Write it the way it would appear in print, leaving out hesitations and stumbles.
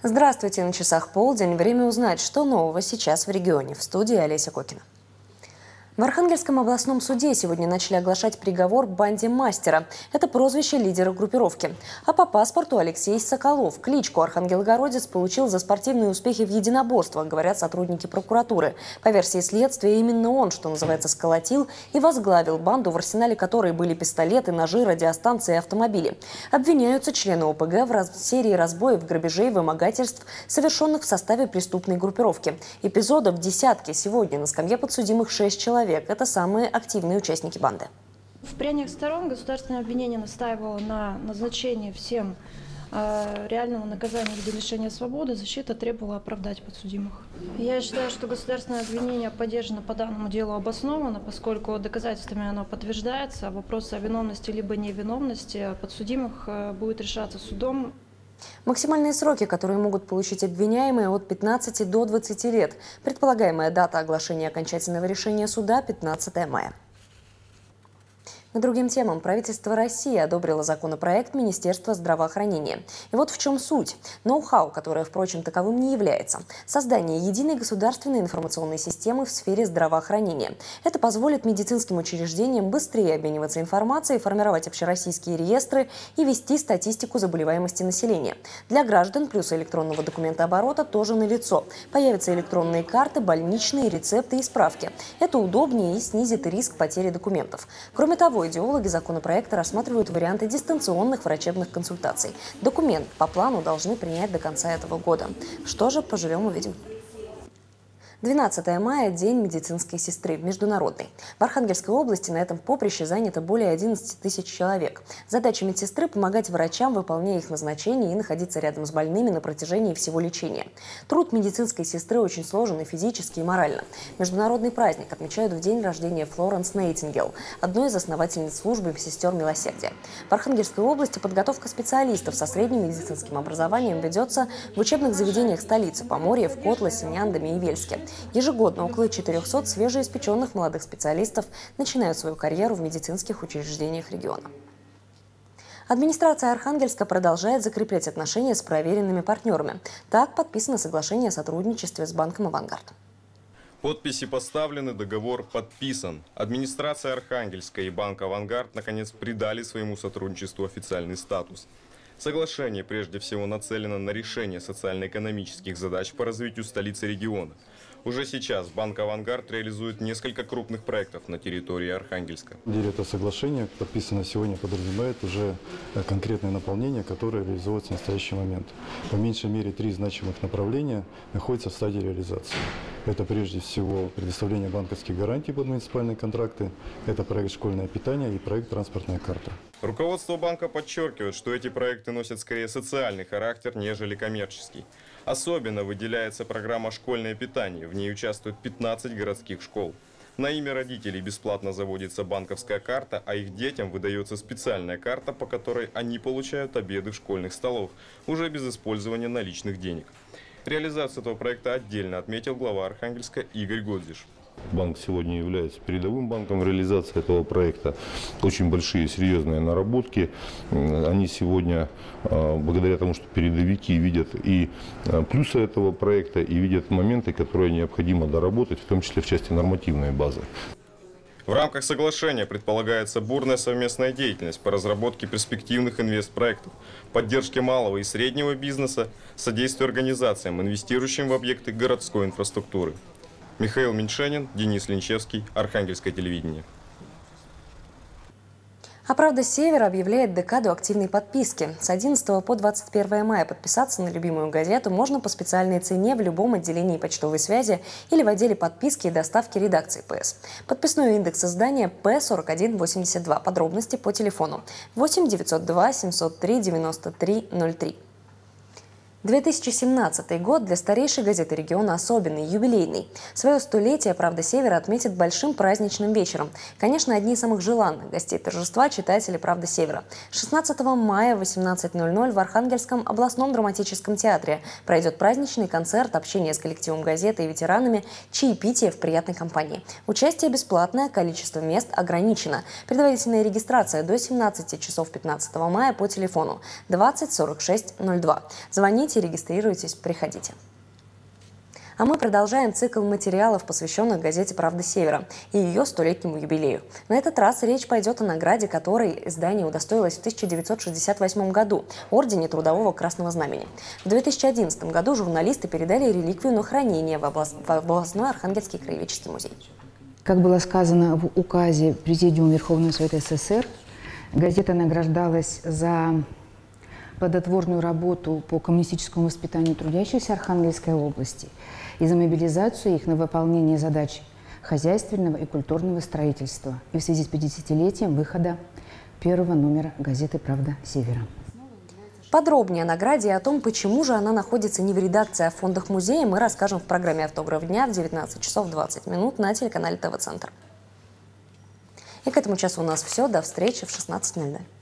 Здравствуйте, на часах полдень. Время узнать, что нового сейчас в регионе. В студии Олеся Кокина. В Архангельском областном суде сегодня начали оглашать приговор банде «Мастера». Это прозвище лидера группировки. А по паспорту Алексей Соколов. Кличку архангелогородец получил за спортивные успехи в единоборствах, говорят сотрудники прокуратуры. По версии следствия, именно он, что называется, сколотил и возглавил банду, в арсенале которой были пистолеты, ножи, радиостанции и автомобили. Обвиняются члены ОПГ в серии разбоев, грабежей, вымогательств, совершенных в составе преступной группировки. Эпизодов десятки. Сегодня на скамье подсудимых 6 человек. Это самые активные участники банды. В прениях сторон государственное обвинение настаивало на назначении всем реального наказания в виде лишения свободы. Защита требовала оправдать подсудимых. Я считаю, что государственное обвинение поддержано по данному делу обоснованно, поскольку доказательствами оно подтверждается, а вопрос о виновности либо невиновности подсудимых будет решаться судом. Максимальные сроки, которые могут получить обвиняемые, от 15 до 20 лет. Предполагаемая дата оглашения окончательного решения суда – 15 мая. К другим темам. Правительство России одобрило законопроект Министерства здравоохранения. И вот в чем суть. Ноу-хау, которое, впрочем, таковым не является. Создание единой государственной информационной системы в сфере здравоохранения. Это позволит медицинским учреждениям быстрее обмениваться информацией, формировать общероссийские реестры и вести статистику заболеваемости населения. Для граждан плюсы электронного документооборота тоже налицо. Появятся электронные карты, больничные, рецепты и справки. Это удобнее и снизит риск потери документов. Кроме того, идеологи законопроекта рассматривают варианты дистанционных врачебных консультаций. Документ по плану должны принять до конца этого года. Что же, поживем увидим. 12 мая – День медицинской сестры, международный. В Архангельской области на этом поприще занято более 11 тысяч человек. Задача медсестры – помогать врачам, выполняя их назначения и находиться рядом с больными на протяжении всего лечения. Труд медицинской сестры очень сложен и физически, и морально. Международный праздник отмечают в день рождения Флоренс Найтингейл, одной из основательниц службы сестер милосердия. В Архангельской области подготовка специалистов со средним медицинским образованием ведется в учебных заведениях столицы – Поморье, в Котласе, Няндаме и Вельске. Ежегодно около 400 свежеиспеченных молодых специалистов начинают свою карьеру в медицинских учреждениях региона. Администрация Архангельска продолжает закреплять отношения с проверенными партнерами. Так подписано соглашение о сотрудничестве с банком «Авангард». Подписи поставлены, договор подписан. Администрация Архангельска и банк «Авангард» наконец придали своему сотрудничеству официальный статус. Соглашение прежде всего нацелено на решение социально-экономических задач по развитию столицы региона. Уже сейчас банк «Авангард» реализует несколько крупных проектов на территории Архангельска. Это соглашение, подписанное сегодня, подразумевает уже конкретное наполнение, которое реализуется в настоящий момент. По меньшей мере 3 значимых направления находятся в стадии реализации. Это прежде всего предоставление банковских гарантий под муниципальные контракты, это проект «Школьное питание» и проект «Транспортная карта». Руководство банка подчеркивает, что эти проекты носят скорее социальный характер, нежели коммерческий. Особенно выделяется программа «Школьное питание». В ней участвуют 15 городских школ. На имя родителей бесплатно заводится банковская карта, а их детям выдается специальная карта, по которой они получают обеды в школьных столовых, уже без использования наличных денег. Реализацию этого проекта отдельно отметил глава Архангельска Игорь Годзиш. Банк сегодня является передовым банком в реализации этого проекта. Очень большие, серьезные наработки. Они сегодня, благодаря тому, что передовики видят и плюсы этого проекта, и видят моменты, которые необходимо доработать, в том числе в части нормативной базы. В рамках соглашения предполагается бурная совместная деятельность по разработке перспективных инвестпроектов, поддержке малого и среднего бизнеса, содействию организациям, инвестирующим в объекты городской инфраструктуры. Михаил Меньшенин, Денис Линчевский, Архангельское телевидение. А «Правда Севера» объявляет декаду активной подписки. С 11 по 21 мая подписаться на любимую газету можно по специальной цене в любом отделении почтовой связи или в отделе подписки и доставки редакции ПС. Подписной индекс издания П4182. Подробности по телефону 8 902 703 93 03. 2017 год для старейшей газеты региона особенный, юбилейный. Свое столетие «Правда Севера» отметит большим праздничным вечером. Конечно, одни из самых желанных гостей торжества – читатели «Правды Севера». 16 мая в 18:00 в Архангельском областном драматическом театре пройдет праздничный концерт, общение с коллективом газеты и ветеранами, чаепитие в приятной компании. Участие бесплатное, количество мест ограничено. Предварительная регистрация до 17 часов 15 мая по телефону 20 46 02. Звоните Звоните, регистрируйтесь, приходите. А мы продолжаем цикл материалов, посвященных газете «Правда Севера» и ее 100-летнему юбилею. На этот раз речь пойдет о награде, которой издание удостоилось в 1968 году – Ордене Трудового Красного Знамени. В 2011 году журналисты передали реликвию на хранение в областной Архангельский краеведческий музей. Как было сказано в указе Президиума Верховного Совета СССР, газета награждалась за плодотворную работу по коммунистическому воспитанию трудящихся Архангельской области и за мобилизацию их на выполнение задач хозяйственного и культурного строительства. И в связи с 50-летием выхода первого номера газеты «Правда Севера». Подробнее о награде и о том, почему же она находится не в редакции, а в фондах музея, мы расскажем в программе «Автограф дня» в 19 часов 20 минут на телеканале ТВ-центр. И к этому часу у нас все. До встречи в 16:00.